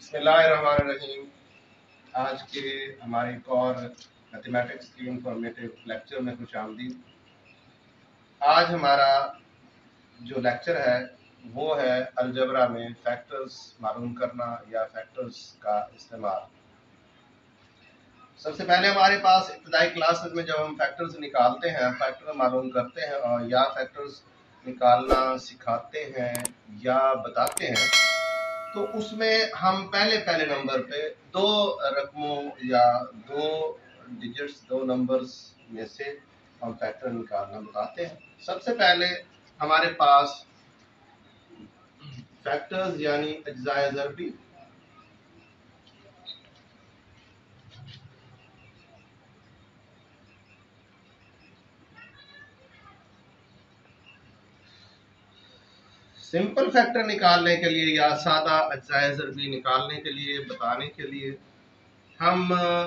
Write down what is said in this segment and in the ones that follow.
बिस्मिल्लाहिर्रहमानिर्रहीम। आज के हमारे एक और मैथमेटिक्स की इंफॉर्मेटिव लेक्चर में खुश आमदीद। आज हमारा जो लेक्चर है वो है अलजबरा में फैक्टर्स मालूम करना या फैक्टर्स का इस्तेमाल। सबसे पहले हमारे पास इब्तदाई क्लासेस में जब हम फैक्टर्स निकालते हैं, फैक्टर मालूम करते हैं और या फैक्टर्स निकालना सिखाते हैं या बताते हैं, तो उसमें हम पहले पहले नंबर पे दो रकमों या दो डिजिट्स, दो नंबर्स में से हम फैक्टर निकालना बताते हैं। सबसे पहले हमारे पास फैक्टर्स यानी अज्जाए ज़रबी। सिंपल फैक्टर निकालने के लिए या सादा अज्जाए ज़रबी निकालने के लिए, बताने के लिए हम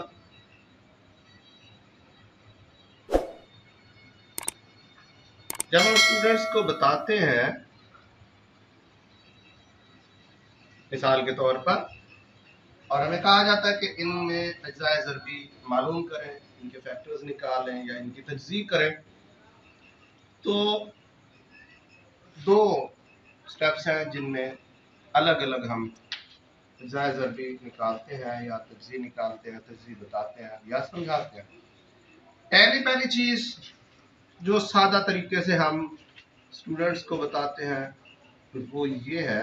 जब हम स्टूडेंट्स को बताते हैं, मिसाल के तौर पर, और हमें कहा जाता है कि इनमें अज्जाए ज़रबी मालूम करें, इनके फैक्टर्स निकालें या इनकी तज्ज़ीह करें, तो दो स्टेप्स हैं जिनमें अलग अलग हम अज्जाए ज़रबी निकालते हैं या तज्ज़ीह निकालते हैं, तज्ज़ीह बताते हैं या समझाते हैं। पहली चीज़ जो सादा तरीके से हम स्टूडेंट्स को बताते हैं वो ये है,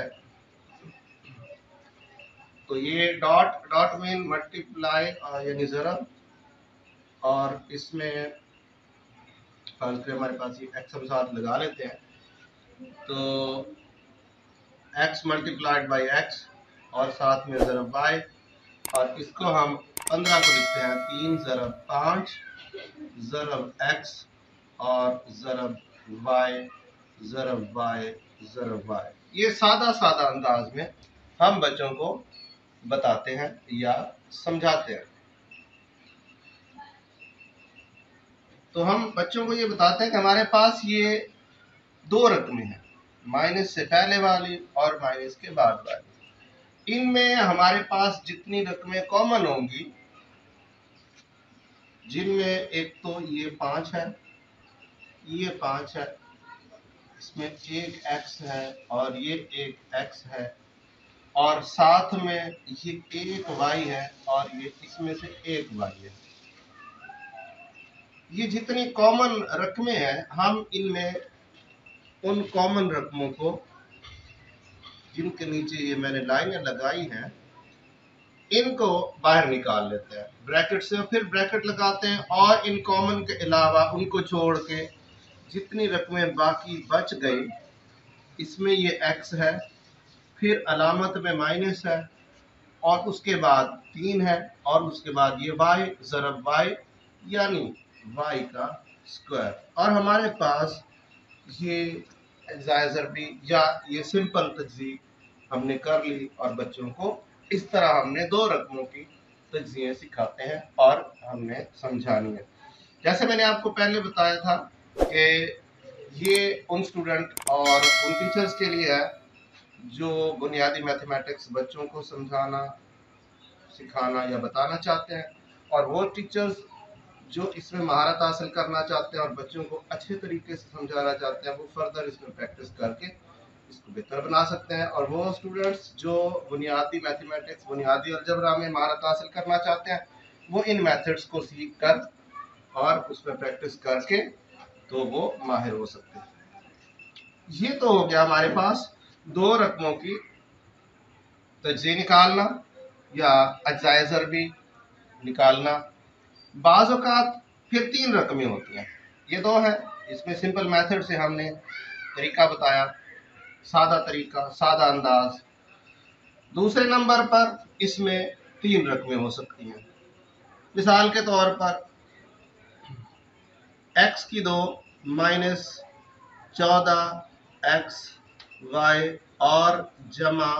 तो ये डॉट डॉट मीन मल्टीप्लाई यानी ज़रब, और इसमें फर्ज करें हमारे पास ये एक्स हम साथ लगा लेते हैं, तो x मल्टीप्लाइड बाई एक्स और साथ में ज़रब y, और इसको हम 15 को लिखते हैं 3 ज़रब 5 ज़रब x और ज़रब y ज़रब y ज़रब y। ये सादा सादा अंदाज में हम बच्चों को बताते हैं या समझाते हैं। तो हम बच्चों को ये बताते हैं कि हमारे पास ये दो रकमें हैं, माइनस से पहले वाली और माइनस के बाद वाली। इनमें हमारे पास जितनी रकमें कॉमन होंगी, जिनमें एक तो ये 5 है, ये 5 है, इसमें एक x है और ये एक x है, और साथ में ये एक y है और ये इसमें से एक y है। ये जितनी कॉमन रकमें हैं, हम इनमें उन कॉमन रकमों को, जिनके नीचे ये मैंने लाइनें लगाई हैं, इनको बाहर निकाल लेते हैं ब्रैकेट से, और फिर ब्रैकेट लगाते हैं, और इन कॉमन के अलावा उनको छोड़ के जितनी रकमें बाकी बच गई, इसमें ये x है, फिर अलामत में माइनस है, और उसके बाद 3 है, और उसके बाद ये y ज़रब y यानी y का स्क्वायर। और हमारे पास ये अज्जाए ज़रबी या ये सिंपल तज्ज़ीह हमने कर ली, और बच्चों को इस तरह हमने दो रकमों की तज्ज़ीह सिखाते हैं और हमने समझानी है। जैसे मैंने आपको पहले बताया था कि ये उन स्टूडेंट और उन टीचर्स के लिए है जो बुनियादी मैथमेटिक्स बच्चों को समझाना, सिखाना या बताना चाहते हैं, और वो टीचर्स जो इसमें महारत हासिल करना चाहते हैं और बच्चों को अच्छे तरीके से समझाना चाहते हैं, वो फर्दर इसमें प्रैक्टिस करके इसको बेहतर बना सकते हैं। और वो स्टूडेंट्स जो बुनियादी मैथमेटिक्स, बुनियादी अलजबरा में महारत हासिल करना चाहते हैं, वो इन मेथड्स को सीख कर और उसमें प्रैक्टिस करके तो वो माहिर हो सकते हैं। ये तो हो गया हमारे पास दो रकमों की तज्ज़ीह निकालना या अज्जाए ज़रबी निकालना। बाज़ औक़ात फिर 3 रकमें होती हैं, ये दो है, इसमें सिंपल मेथड से हमने तरीका बताया, सादा तरीका, सादा अंदाज। दूसरे नंबर पर इसमें 3 रकमें हो सकती हैं। मिसाल के तौर पर x की 2 माइनस 14x y और जमा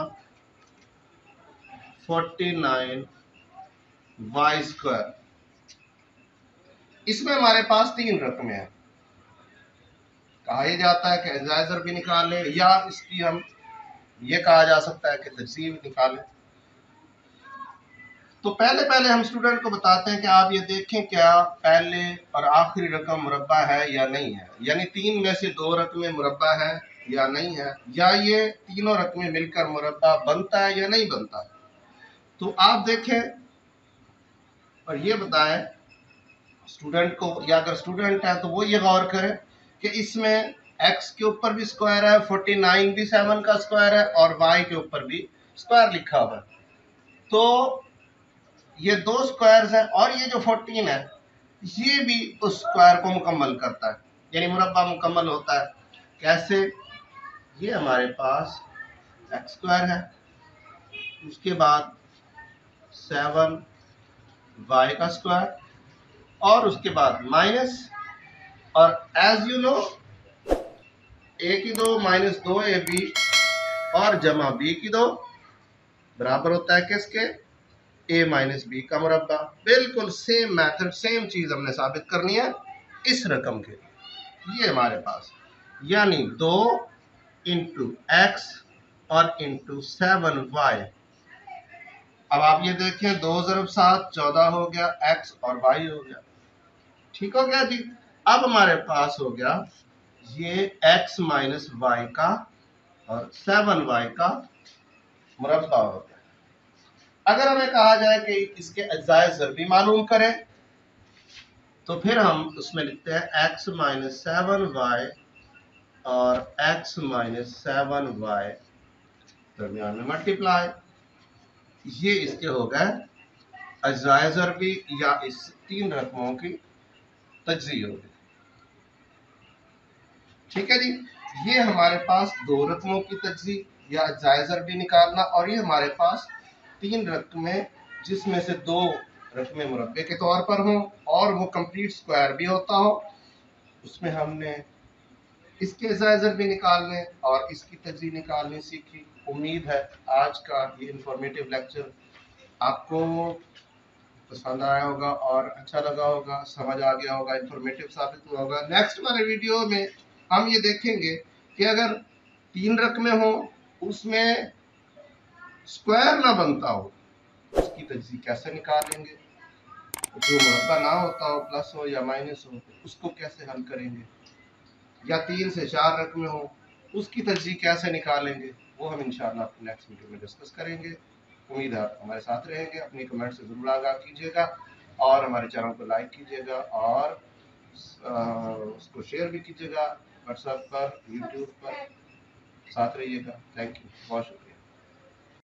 49 y स्क्वायर। इसमें हमारे पास 3 रकमें हैं। कहा यह जाता है कि अज्जाए ज़रबी भी निकालें, या इसकी हम ये कहा जा सकता है कि तज्ज़ीह निकालें। तो पहले पहले हम स्टूडेंट को बताते हैं कि आप ये देखें क्या पहले और आखिरी रकम मुरब्बा है या नहीं है, यानी 3 में से 2 रकमें मुरब्बा है या नहीं है, या ये तीनों रकमें मिलकर मुरब्बा बनता है या नहीं बनता। तो आप देखें और ये बताएं स्टूडेंट को, या अगर स्टूडेंट है तो वो ये गौर करे कि इसमें x के ऊपर भी स्क्वायर है, 49 भी 7 का स्क्वायर है, और y के ऊपर भी स्क्वायर लिखा हुआ है। तो ये 2 स्क्वायर्स हैं, और ये जो 14 है ये भी उस स्क्वायर को मुकम्मल करता है, यानी मुरब्बा मुकम्मल होता है। कैसे? ये हमारे पास x स्क्वायर है, उसके बाद 7y का स्क्वायर, और उसके बाद माइनस, और एज यू नो a की 2 माइनस 2ab और जमा b की 2 बराबर होता है किसके? a माइनस बी का मुरब्बा। बिल्कुल सेम मेथड, सेम चीज हमने साबित करनी है इस रकम के। ये हमारे पास यानी 2 इंटू एक्स और इंटू 7y। अब आप ये देखें 2 ज़रब 7 14 हो गया, x और y हो गया। ठीक हो गया जी। अब हमारे पास हो गया ये x माइनस वाई का और 7y का मुरब्बा हो गया। अगर हमें कहा जाए कि इसके अज्जाए ज़रबी मालूम करें तो फिर हम उसमें लिखते हैं x माइनस 7y और x माइनस 7y दरमियान में मल्टीप्लाई। ये इसके हो गए अज्जाए ज़रबी, या इस 3 रकमों की तज्ज़ी होगी। ठीक है जी। ये हमारे पास 2 रकमों की तज्ज़ी या अज्जाए ज़रबी निकालना, और ये हमारे पास 3 रकमें जिसमें से 2 रकमें मुरब्बे के तौर पर हों और वो कंप्लीट स्क्वायर भी होता हो, उसमें हमने इसके अज्जाए ज़रबी निकालने और इसकी तज्ज़ी निकालनी सीखी। उम्मीद है आज का ये इंफॉर्मेटिव लेक्चर आपको पसंद आया होगा और अच्छा लगा होगा, समझ आ गया होगा, इंफॉर्मेटिव साबित हुआ होगा। नेक्स्ट वाले वीडियो में हम ये देखेंगे कि अगर 3 रकमें हो उसमें स्क्वायर ना बनता हो, उसकी तज्ज़ी कैसे निकालेंगे, जो मुरब्बा ना होता हो, प्लस हो या माइनस हो, उसको कैसे हल करेंगे, या 3 से 4 रकमें हो उसकी तज्ज़ी कैसे निकालेंगे, वो हम इंशाअल्लाह अपने नेक्स्ट वीडियो में डिस्कस करेंगे। उम्मीद है आप हमारे साथ रहेंगे। अपनी कमेंट से ज़रूर आगाह कीजिएगा और हमारे चैनल को लाइक कीजिएगा और उसको शेयर भी कीजिएगा व्हाट्सएप पर, यूट्यूब पर। साथ रहिएगा। थैंक यू, बहुत शुक्रिया।